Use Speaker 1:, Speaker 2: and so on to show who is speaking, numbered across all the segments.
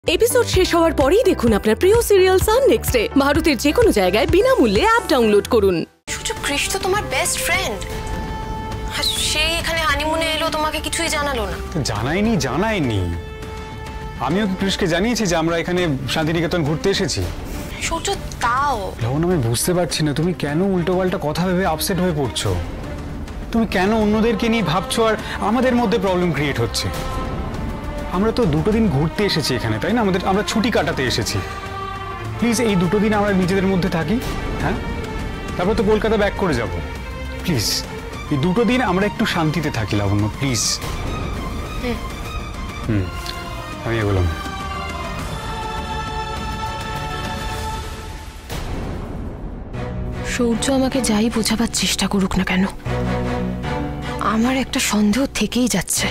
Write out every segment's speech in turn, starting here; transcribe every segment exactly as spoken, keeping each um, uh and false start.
Speaker 1: Episode শেষ হওয়ার পরেই দেখুন আপনার প্রিয় সিরিয়াল সান নেক্সট ডে ভারতের যে কোনো জায়গায় বিনামূল্যে অ্যাপ ডাউনলোড করুন।
Speaker 2: সূর্য, কৃষ তো তোমার বেস্ট ফ্রেন্ড, আর সে এখানে হানিমুনে এলো, তোমাকে কিছুই জানালো না।
Speaker 3: জানাইনি জানাইনি আমিও কি কৃষকে জানিয়েছি যে আমরা এখানে শান্তিনিকেতন ঘুরতে এসেছি।
Speaker 2: সূর্য, তাও
Speaker 3: লবণ, আমি বুঝতে পারছি না তুমি কেন উল্টো পাল্টা কথা ভেবে আপসেট হয়ে পড়ছো। তুমি কেন অন্যদেরকে নিয়ে ভাবছো আর আমাদের মধ্যে প্রবলেম ক্রিয়েট হচ্ছে। আমরা তো দুটো দিন ঘুরতে এসেছি এখানে, তাই না? আমাদের আমরা ছুটি কাটাতে এসেছি। প্লিজ এই দুটো দিন আমরা নিজেদের মধ্যে থাকি, হ্যাঁ? তারপর তো কলকাতা ব্যাক করে যাব। প্লিজ এই দুটো দিন আমরা একটু শান্তিতে থাকি লাবণ্য, প্লিজ। হুম আমি এগুলো
Speaker 2: সূর্য আমাকে যাই বোঝাবার চেষ্টা করুক না কেন, আমার একটা সন্দেহ থেকেই যাচ্ছে।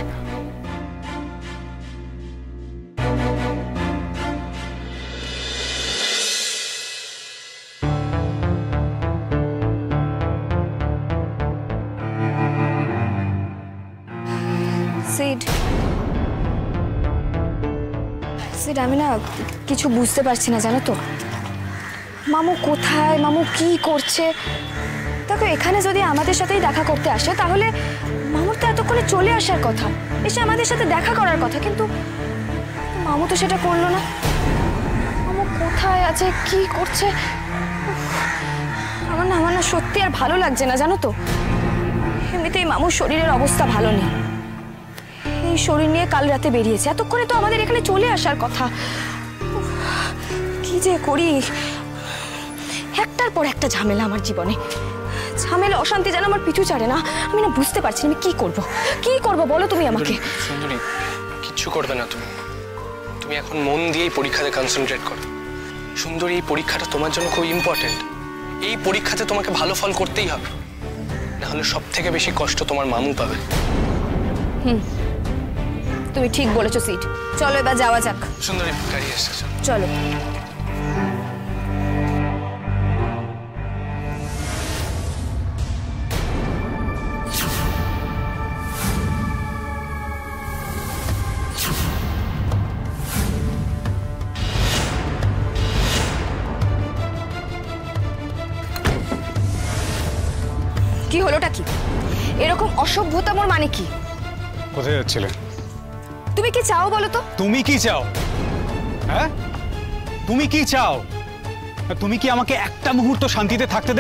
Speaker 4: সিড সিড আমি না কিছু বুঝতে পারছি না, জানো তো। মামু কোথায়, মামু কি করছে? দেখো, এখানে যদি আমাদের সাথেই দেখা করতে আসে তাহলে মামুর তো এতক্ষণে চলে আসার কথা, এসে আমাদের সাথে দেখা করার কথা, কিন্তু মামু তো সেটা করলো না। মামু কোথায় আছে, কি করছে? আমার না আমার না সত্যি আর ভালো লাগছে না, জানো তো। এমনিতেই মামুর শরীরের অবস্থা ভালো নেই, এই শরীর নিয়ে কাল রাতে বেরিয়েছে, এতক্ষণে তো আমাদের এখানে চলে আসার কথা। কি যে করি, একটার পর একটা ঝামেলা আমার জীবনে, ঝামেলা অশান্তি যেন আমার পিছু ছাড়ে না। আমি না বুঝতে পারছি আমি কি করব, কি করব বলো তুমি আমাকে।
Speaker 5: সুন্দরী, কিচ্ছু করবে না তুমি। তুমি এখন মন দিয়ে এই পরীক্ষাতে কনসেন্ট্রেট করো। সুন্দরী, এই পরীক্ষাটা তোমার জন্য খুব ইম্পর্টেন্ট। এই পরীক্ষাতে তোমাকে ভালো ফল করতেই হবে, নাহলে সব থেকে বেশি কষ্ট তোমার মামু পাবে।
Speaker 4: হুম, তুমি ঠিক বলেছো সিট। চলো এবার যাওয়া যাক।
Speaker 5: সুন্দরী, গাড়ি এসেছে,
Speaker 4: চলো। কি হলোটা কি? এরকম অসভ্যতা মোর মানে কি?
Speaker 3: কোথায় যাচ্ছিলে?
Speaker 4: তুমি কি চাও বলো তো?
Speaker 3: তুমি কি চাও? হ্যাঁ, তুমি কি চাও? তুমি কি আমাকে একটা মুহূর্ত শান্তিতে থাকতে